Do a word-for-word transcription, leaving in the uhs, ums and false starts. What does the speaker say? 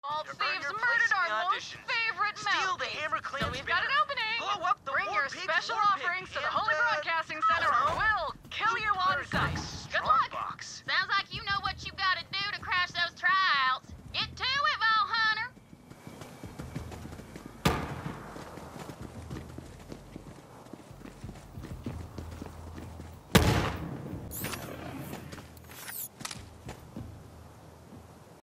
All to earn thieves your place murdered in our the most auditions. favorite Steal the mouthpiece. Hammer Clan's So we've got an banner. opening. Blow up the Bring War your Pig special War Pig offerings to the and home